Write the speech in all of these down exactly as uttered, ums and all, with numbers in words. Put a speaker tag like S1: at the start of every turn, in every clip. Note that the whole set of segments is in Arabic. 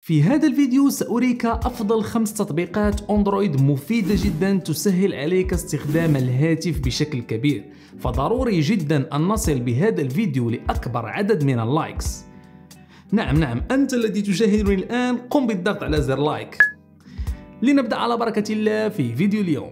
S1: في هذا الفيديو سأريك أفضل خمس تطبيقات أندرويد مفيدة جدا تسهل عليك استخدام الهاتف بشكل كبير، فضروري جدا أن نصل بهذا الفيديو لأكبر عدد من اللايكس. نعم نعم أنت الذي تشاهدني الآن، قم بالضغط على زر لايك. لنبدأ على بركة الله في فيديو اليوم.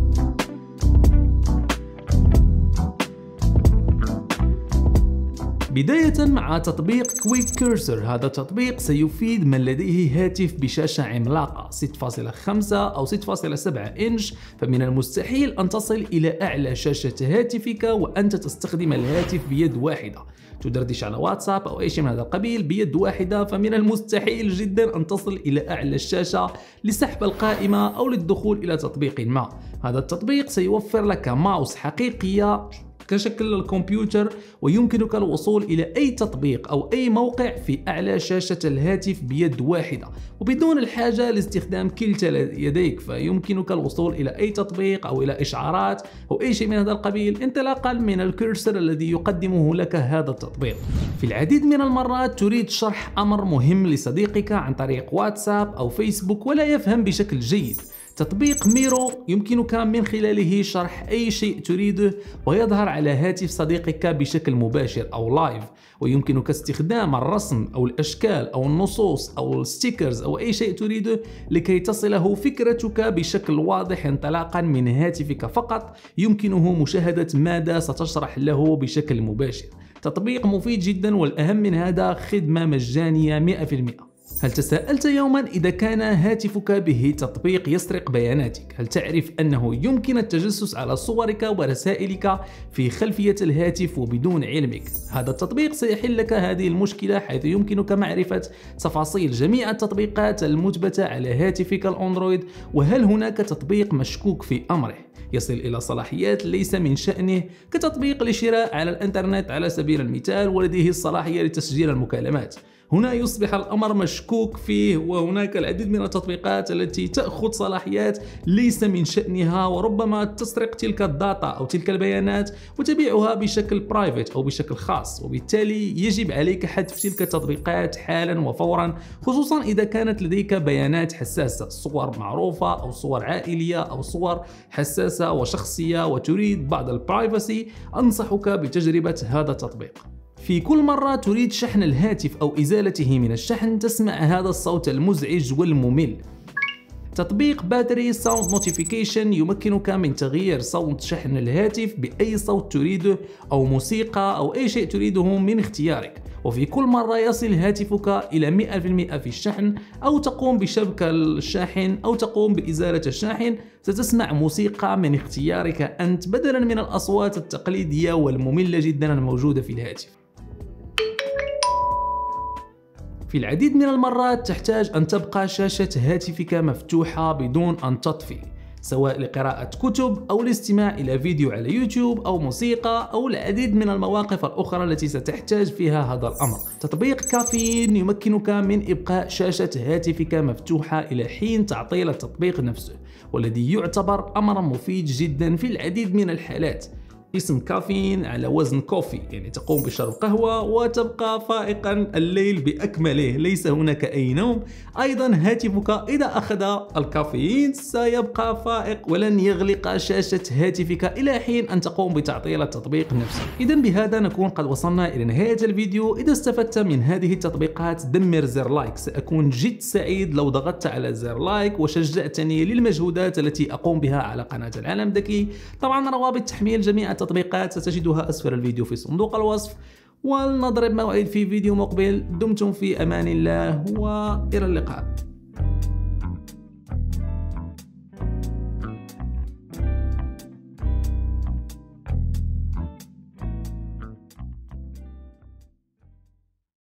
S1: بداية مع تطبيق كويك كيرسر. هذا التطبيق سيفيد من لديه هاتف بشاشة عملاقة ستة فاصلة خمسة أو ستة فاصلة سبعة إنش، فمن المستحيل أن تصل إلى أعلى شاشة هاتفك وأنت تستخدم الهاتف بيد واحدة، تدردش على واتساب أو أي شيء من هذا القبيل بيد واحدة، فمن المستحيل جدا أن تصل إلى أعلى الشاشة لسحب القائمة أو للدخول إلى تطبيق ما. هذا التطبيق سيوفر لك ماوس حقيقية كشكل الكمبيوتر، ويمكنك الوصول إلى أي تطبيق أو أي موقع في أعلى شاشة الهاتف بيد واحدة وبدون الحاجة لاستخدام كلتا يديك، فيمكنك الوصول إلى أي تطبيق أو إلى إشعارات أو أي شيء من هذا القبيل انطلاقا من الكيرسر الذي يقدمه لك هذا التطبيق. في العديد من المرات تريد شرح أمر مهم لصديقك عن طريق واتساب أو فيسبوك ولا يفهم بشكل جيد. تطبيق ميرو يمكنك من خلاله شرح أي شيء تريده ويظهر على هاتف صديقك بشكل مباشر أو لايف، ويمكنك استخدام الرسم أو الأشكال أو النصوص أو الستيكرز أو أي شيء تريده لكي تصله فكرتك بشكل واضح انطلاقا من هاتفك فقط. يمكنه مشاهدة ماذا ستشرح له بشكل مباشر. تطبيق مفيد جدا، والأهم من هذا خدمة مجانية مئة بالمئة. هل تساءلت يوما إذا كان هاتفك به تطبيق يسرق بياناتك؟ هل تعرف أنه يمكن التجسس على صورك ورسائلك في خلفية الهاتف وبدون علمك؟ هذا التطبيق سيحل لك هذه المشكلة، حيث يمكنك معرفة تفاصيل جميع التطبيقات المثبتة على هاتفك الأندرويد، وهل هناك تطبيق مشكوك في أمره يصل إلى صلاحيات ليس من شأنه، كتطبيق لشراء على الإنترنت على سبيل المثال ولديه الصلاحية لتسجيل المكالمات. هنا يصبح الأمر مشكوك فيه، وهناك العديد من التطبيقات التي تأخذ صلاحيات ليس من شأنها وربما تسرق تلك الداتا أو تلك البيانات وتبيعها بشكل برايفت أو بشكل خاص، وبالتالي يجب عليك حذف تلك التطبيقات حالا وفورا، خصوصا إذا كانت لديك بيانات حساسة، صور معروفة أو صور عائلية أو صور حساسة وشخصية وتريد بعض البرايفسي. أنصحك بتجربة هذا التطبيق. في كل مرة تريد شحن الهاتف أو إزالته من الشحن تسمع هذا الصوت المزعج والممل. تطبيق باتري ساوند نوتيفيكيشن يمكنك من تغيير صوت شحن الهاتف بأي صوت تريده أو موسيقى أو أي شيء تريده من اختيارك، وفي كل مرة يصل هاتفك إلى مئة بالمئة في الشحن أو تقوم بشبك الشاحن أو تقوم بإزالة الشاحن ستسمع موسيقى من اختيارك أنت بدلا من الأصوات التقليدية والمملة جدا الموجودة في الهاتف. في العديد من المرات تحتاج أن تبقى شاشة هاتفك مفتوحة بدون أن تطفي، سواء لقراءة كتب أو الاستماع إلى فيديو على يوتيوب أو موسيقى أو العديد من المواقف الأخرى التي ستحتاج فيها هذا الأمر. تطبيق كافيين يمكنك من إبقاء شاشة هاتفك مفتوحة إلى حين تعطيل التطبيق نفسه، والذي يعتبر أمرا مفيد جدا في العديد من الحالات. اسم كافيين على وزن كوفي، يعني تقوم بشرب قهوة وتبقى فائقا الليل بأكمله، ليس هناك أي نوم. أيضا هاتفك إذا أخذ الكافيين سيبقى فائق ولن يغلق شاشة هاتفك إلى حين أن تقوم بتعطيل التطبيق نفسه. إذا بهذا نكون قد وصلنا إلى نهاية الفيديو. إذا استفدت من هذه التطبيقات دمر زر لايك، سأكون جد سعيد لو ضغطت على زر لايك وشجعتني للمجهودات التي أقوم بها على قناة العالم ذكي. طبعا روابط تحميل جميع التطبيقات ستجدها أسفل الفيديو في صندوق الوصف، ولنضرب موعد في فيديو مقبل. دمتم في أمان الله وإلى اللقاء.